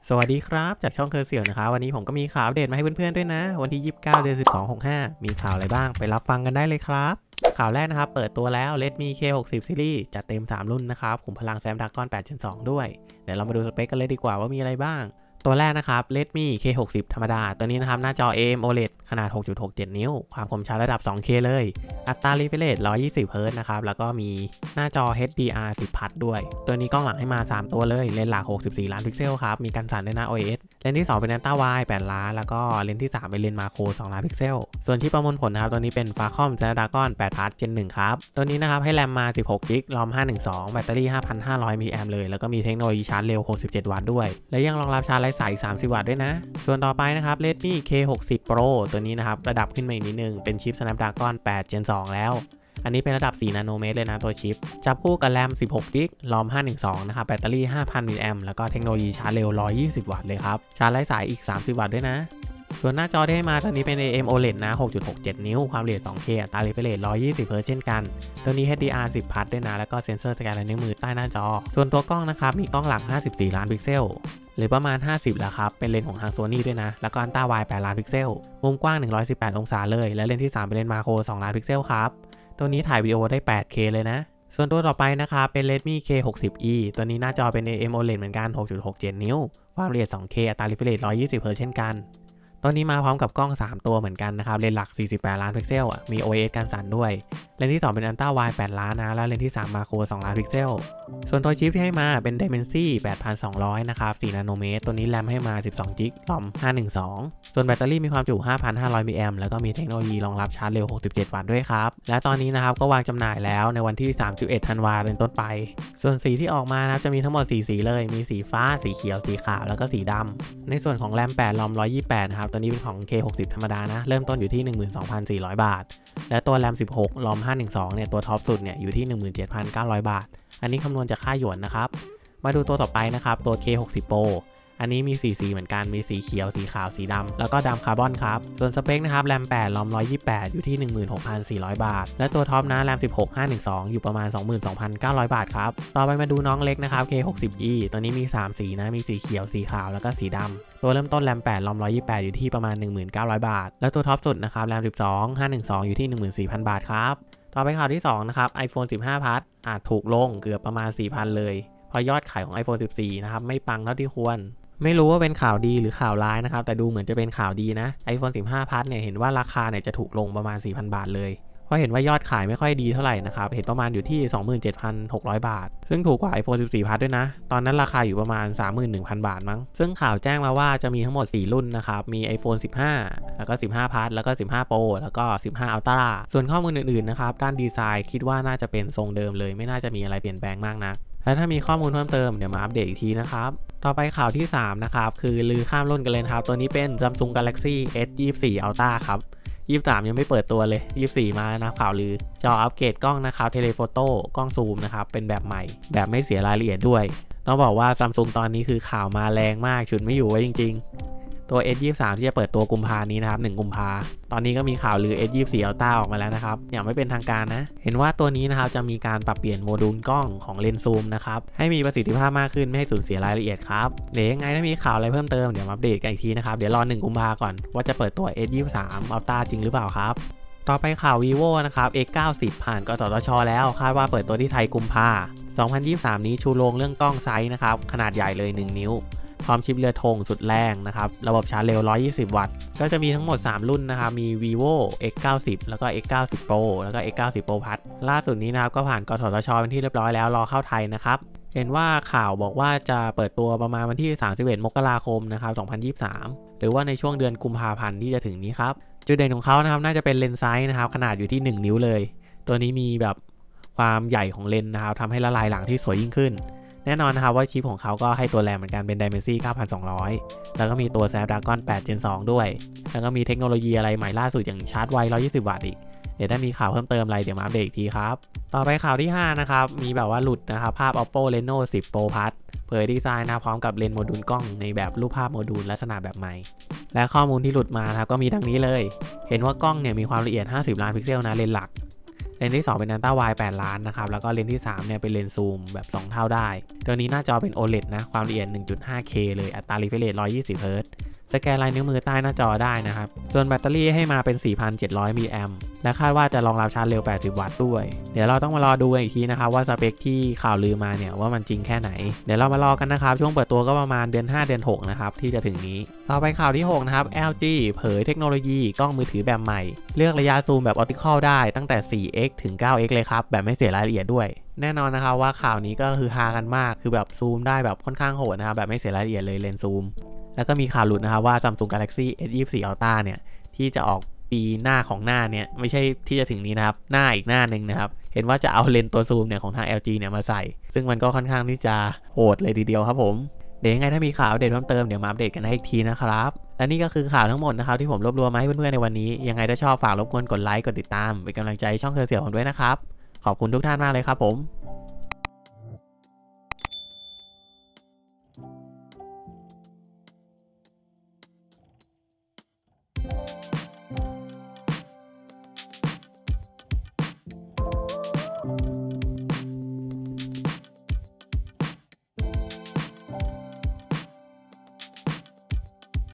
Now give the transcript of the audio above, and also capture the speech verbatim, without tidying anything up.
สวัสดีครับจากช่องเคอร์เซียวนะครับวันนี้ผมก็มีข่าวอัปเดตมาให้เพื่อนๆด้วยนะวันที่ยี่สิบเก้าเดือนสิบสอง หกสิบห้ามีข่าวอะไรบ้างไปรับฟังกันได้เลยครับข่าวแรกนะครับเปิดตัวแล้ว Redmi เค หกสิบ Series จัดเต็มสามรุ่นนะครับขุมพลัง Snapdragon แปด Gen สองด้วยเดี๋ยวเรามาดูสเปคกันเลยดีกว่าว่ามีอะไรบ้างตัวแรกนะครับ Redmi เค หกสิบ ธรรมดาตัวนี้นะครับหน้าจอ เอ เอ็ม โอ แอล อี ดี ขนาด หกจุดหกเจ็ด นิ้วความคมชัดระดับ สองเค เลยอัตรา refresh rate หนึ่งร้อยยี่สิบ เฮิร์ตซ์นะครับแล้วก็มีหน้าจอ เอช ดี อาร์ สิบ พัทด้วยตัวนี้กล้องหลังให้มาสามตัวเลยเลนส์หลักหกสิบสี่ล้านพิกเซลครับมีกันสั่นด้วยนะ โอ เอส เลนส์ที่สองเป็น Ultra Wide แปดล้านแล้วก็เลนส์ที่สามเป็นเลนส์มาโครสองล้านพิกเซลส่วนที่ประมวลผลนะครับตัวนี้เป็น Qualcomm Snapdragon แปด Plus Gen หนึ่งครับตัวนี้นะครับให้แรมมาสิบหกจิก รอม ห้าร้อยสิบสองแบตเตอรี่ ห้าพันห้าร้อย มิลลิแอมป์เลยแล้วก็มีเทคโนโลยีชาร์จเร็วหกสิบเจ็ดวัตต์ด้วยและยังรองรับชาร์จไร้สายอีกสามสิบวัตต์ด้วยนะส่วนต่อไปนะครับ Redmi เค หกสิบ Pro ตัวนี้นะครับระดับขึ้นมาอีกนิดนึงเป็นชิป Snapdragon แปด Gen สองแล้วอันนี้เป็นระดับสี่นาโนเมตรเลยนะตัวชิปจับคู่กับแรมสิบหกจิก รอม ห้าร้อยสิบสองนะครับแบตเตอรี่ ห้าพัน มิลลิแอมป์แล้วก็เทคโนโลยีชาร์จเร็วหนึ่งร้อยยี่สิบวัตต์เลยครับชาร์จไร้สายอีกสามสิบวัตต์ด้วยนะส่วนหน้าจอที่ให้มาตัวนี้เป็น เอ เอ็ม โอ แอล อี ดี นะ หกจุดหกเจ็ด นิ้วความละเอียด สองเค อัตรา refresh rate หนึ่งร้อยยี่สิบ เฮิร์ตซ์เช่นกันตัวนี้ เอช ดี อาร์ สิบ พัทด้วยนะแล้วก็เซ็นเซอร์สแกนลายนิ้วมือใต้หน้าจอส่วนตัวกล้องนะครับมีกล้องหลักห้าสิบสี่ล้านพิกเซลหรือประมาณห้าสิบแล้วครับเป็นเลนส์ของทาง Sony ด้วยนะแล้วก็ Ultra Wide แปดล้านพิกเซลมุมกว้างหนึ่งร้อยสิบแปดองศาเลยและเลนส์ที่สามเป็นเลนส์มาโครสองล้านพิกเซลครับตัวนี้ถ่ายวิดีโอได้ แปดเค เลยนะส่วนตัวต่อไปนะครับเป็น Redmi เค หกสิบ อี ตัวนี้หน้าจอเป็น เอ เอ็ม โอ แอล อี ดี เหมือนกัน หกจุดหกเจ็ด นิ้วความละเอียด สองเค อัตรา refresh rate หนึ่งร้อยยี่สิบ เฮิร์ตซ์เช่นกันตัวนี้มาพร้อมกับกล้องสามตัวเหมือนกันนะครับเลนส์หลักสี่สิบแปดล้านพิกเซลมี โอ เอส กันสั่นด้วยเลนส์ที่สองเป็น Ultra Wide แปดล้านนะแล้วเลนส์ที่สามมาโครสองล้านพิกเซลส่วนตัวชิปที่ให้มาเป็น Dimensity แปดพันสองร้อยนะครับสี่นาโนเมตรตัวนี้แรมให้มาสิบสองจิก รอม ห้าร้อยสิบสองส่วนแบตเตอรี่มีความจุ ห้าพันห้าร้อย มิลลิแอมป์แล้วก็มีเทคโนโลยีรองรับชาร์จเร็วหกสิบเจ็ดวัตต์ด้วยครับและตอนนี้นะครับก็วางจำหน่ายแล้วในวันที่สามสิบเอ็ดธันวาคมเป็นต้นไปส่วนสีที่ออกมานะครับจะมีทั้งหมดสี่สีเลยมีสีฟ้าสีเขียวสีขาวแล้วก็สีดำในส่วนของแรมแปด รอม หนึ่งร้อยยี่สิบแปดนะครับตัวนี้เป็นของ เค หกสิบ ธรรมดานะเริ่มต้นอยู่ที่ หนึ่งหมื่นสองพันสี่ร้อย บาทและตัวแรมสิบหก รอม ห้าร้อยสิบสองเนี่ยตัวท็อปสุดเนี่ยอยู่ที่ หนึ่งหมื่นเจ็ดพันเก้าร้อย บาทอันนี้คำนวณจากค่าหยวนนะครับมาดูตัวต่อไปนะครับตัว เค หกสิบ Pro อันนี้มีสี่สีเหมือนกันมีสีเขียวสีขาวสีดำแล้วก็ดำคาร์บอนครับส่วนสเปคนะครับแรมแปด รอม หนึ่งร้อยยี่สิบแปดอยู่ที่ หนึ่งหมื่นหกพันสี่ร้อย บาทและตัวท็อปนะแรมสิบหก ห้าร้อยสิบสองอยู่ประมาณ สองหมื่นสองพันเก้าร้อย บาทครับต่อไปมาดูน้องเล็กนะครับ เค หกสิบ อี ตัวนี้มีสามสีนะมีสีเขียวสีขาวแล้วก็สีดำตัวเริ่มต้นแรมแปด รอม หนึ่งร้อยยี่สิบแปดอยู่ที่ประมาณ หนึ่งหมื่นเก้าร้อย บาทและตัวท็อปสุดนะครับแรมสิบสอง ห้าร้อยสิบสองอยู่ที่ หนึ่งหมื่นสี่พัน บาทครับต่อไปข่าวที่สองนะครับ iPhone สิบห้า Plus อาจถูกลงเกือบประมาณ สี่พัน เลยเพราะยอดขายของ iPhone สิบสี่นะครับไม่ปังเท่าที่ควรไม่รู้ว่าเป็นข่าวดีหรือข่าวร้ายนะครับแต่ดูเหมือนจะเป็นข่าวดีนะ iPhone สิบห้า Plus เนี่ยเห็นว่าราคาเนี่ยจะถูกลงประมาณ สี่พัน บาทเลยเพราะเห็นว่ายอดขายไม่ค่อยดีเท่าไหร่นะครับเห็นประมาณอยู่ที่ สองหมื่นเจ็ดพันหกร้อย บาทซึ่งถูกกว่า iPhone สิบสี่ Plus ด้วยนะตอนนั้นราคาอยู่ประมาณ สามหมื่นหนึ่งพัน บาทมั้งซึ่งข่าวแจ้งมาว่าจะมีทั้งหมดสี่รุ่นนะครับมี iPhone สิบห้า แล้วก็ สิบห้า Plus แล้วก็ สิบห้า Pro แล้วก็ สิบห้า Ultra ส่วนข้อมูลอื่นๆนะครับด้านดีไซน์คิดว่าน่าจะเป็นทรงเดิมเลยไม่น่าจะมีอะไรเปลี่ยนแปลงมากนักและถ้ามีข้อมูลเพิ่มเติมเดี๋ยวมาอัปเดตอีกทีนะครับต่อไปข่าวที่สามนะครับคือลือข้ามรุ่นกันเลยครับตัวนี้เป็น Samsung Galaxy เอส ยี่สิบสี่ Ultra ครับยี่สิบสามยังไม่เปิดตัวเลยยี่สิบสี่มาแล้วนะข่าวลือจออัปเกรดกล้องนะครับเทเลโฟโต้กล้องซูมนะครับเป็นแบบใหม่แบบไม่เสียรายละเอียดด้วยต้องบอกว่า Samsung ตอนนี้คือข่าวมาแรงมากฉุดไม่อยู่ไว้จริงๆตัว เอส ยี่สิบสาม ที่จะเปิดตัวกุมภานี้นะครับหนึ่งกุมภาตอนนี้ก็มีข่าวลือ เอส ยี่สิบสี่ Ultra ออกมาแล้วนะครับอย่างไม่เป็นทางการนะเห็นว่าตัวนี้นะครับจะมีการปรับเปลี่ยนโมดูลกล้องของเลนส์ซูมนะครับให้มีประสิทธิภาพมากขึ้นไม่ให้สูญเสียรายละเอียดครับเดี๋ยวยังไงถ้ามีข่าวอะไรเพิ่มเติมเดี๋ยวมาอัปเดตกันอีกทีนะครับเดี๋ยวรอหนึ่งกุมภาก่อนว่าจะเปิดตัว เอส ยี่สิบสาม Ultra จริงหรือเปล่าครับต่อไปข่าว vivo นะครับ เอ็กซ์ เก้าสิบ ผ่านกสทช.แล้วคาดว่าเปิดตัวที่ไทยกุมภาสองพันยี่สิบสามนี้ชูโรงเรื่องกล้องไซส์นะครับขนาดใหญ่เลยหนึ่งนิ้วพร้อมชิปเรือธงสุดแรงนะครับระบบชาร์จเร็วหนึ่งร้อยยี่สิบวัตต์ก็จะมีทั้งหมดสามรุ่นนะครับมี vivo เอ็กซ์ เก้าสิบ แล้วก็ เอ็กซ์ เก้าสิบ Pro แล้วก็ เอ็กซ์ เก้าสิบ Pro Plus ล่าสุดนี้นะครับก็ผ่านกสทช.เป็นที่เรียบร้อยแล้วรอเข้าไทยนะครับเห็นว่าข่าวบอกว่าจะเปิดตัวประมาณวันที่สามสิบเอ็ดมกราคมนะครับสองพันยี่สิบสามหรือว่าในช่วงเดือนกุมภาพันธ์ที่จะถึงนี้ครับจุดเด่นของเขานะครับน่าจะเป็นเลนส์ไซส์นะครับขนาดอยู่ที่หนึ่งนิ้วเลยตัวนี้มีแบบความใหญ่ของเลนส์นะครับทำให้ละลายหลังที่สวยยิ่งขึ้นแน่นอนนะครับว่าชิปของเขาก็ให้ตัวแรมเหมือนกันเป็น Dimensity เก้าพันสองร้อยแล้วก็มีตัว Snapdragon แปด Gen สองด้วยแล้วก็มีเทคโนโลยีอะไรใหม่ล่าสุดอย่างชาร์จไวหนึ่งร้อยยี่สิบวัตต์อีกเดี๋ยวถ้ามีข่าวเพิ่มเติมอะไรเดี๋ยวมาอัปเดตอีกทีครับต่อไปข่าวที่ห้านะครับมีแบบว่าหลุดนะครับภาพ Oppo Reno สิบ Pro Plus เผยดีไซน์นะพร้อมกับเลนส์โมดูลกล้องในแบบรูปภาพโมดูลลักษณะแบบใหม่และข้อมูลที่หลุดมาครับก็มีดังนี้เลยเห็นว่ากล้องเนี่ยมีความละเอียดห้าสิบล้านพิกเซลนะเลนส์หลักเลนส์ที่สองเป็นอัลตร้าไวด์แปดล้านนะครับแล้วก็เลนส์ที่สามเนี่ยเป็นเลนส์ซูมแบบสองเท่าได้ตัวนี้หน้าจอเป็น โอ แอล อี ดี นะความละเอียด หนึ่งจุดห้าเค เลยอัตรา refresh rate หนึ่งร้อยยี่สิบ เฮิร์ตซ์สแกนลายนิ้วมือใต้หน้าจอได้นะครับส่วนแบตเตอรี่ให้มาเป็น สี่พันเจ็ดร้อย มิลลิแอมป์และคาดว่าจะรองรับชาร์จเร็ว แปดสิบ วัตต์ด้วยเดี๋ยวเราต้องมารอดูอีกทีนะครับว่าสเปคที่ข่าวลือมาเนี่ยว่ามันจริงแค่ไหนเดี๋ยวเรามารอกันนะครับช่วงเปิดตัวก็ประมาณเดือนห้าเดือนหกนะครับที่จะถึงนี้ต่อไปข่าวที่หกนะครับ แอล จี เผยเทคโนโลยีกล้องมือถือแบบใหม่เลือกระยะซูมแบบออปติคอลได้ตั้งแต่ โฟร์เอ็กซ์ ถึง ไนน์เอ็กซ์ เลยครับแบบไม่เสียรายละเอียดด้วยแน่นอนนะครับว่าข่าวนี้ก็คือฮากันมากคือแบบซูมได้แบบค่อนข้างโหดนะครับแบบไม่เสียรายละเอียดเลยเลนส์ซูมแล้วก็มีข่าวหลุดนะครับว่า Samsung Galaxy เอส ยี่สิบสี่ Ultra เนี่ยที่จะออกปีหน้าของหน้าเนี่ยไม่ใช่ที่จะถึงนี้นะครับหน้าอีกหน้าหนึ่งนะครับเห็นว่าจะเอาเลนส์ตัวซูมเนี่ยของทาง แอล จี เนี่ยมาใส่ซึ่งมันก็ค่อนข้างที่จะโหดเลยทีเดียวครับผมเดี๋ยวยังไงถ้ามีข่าวอัปเดตเพิ่มเติมเดี๋ยวมาอัปเดตกันให้อีกทีนะครับและนี่ก็คือข่าวทั้งหมดนะครับที่ผมรวบรวมมาให้เพื่อนๆในวันนี้ยังไงถ้าชอบฝากรบกวนกดไลค์กดติดตามเป็นกำลังใจช่องเคอร์เสี่ยวผมด้วยนะครับขอบคุณทุกท่านมากเลยครับผม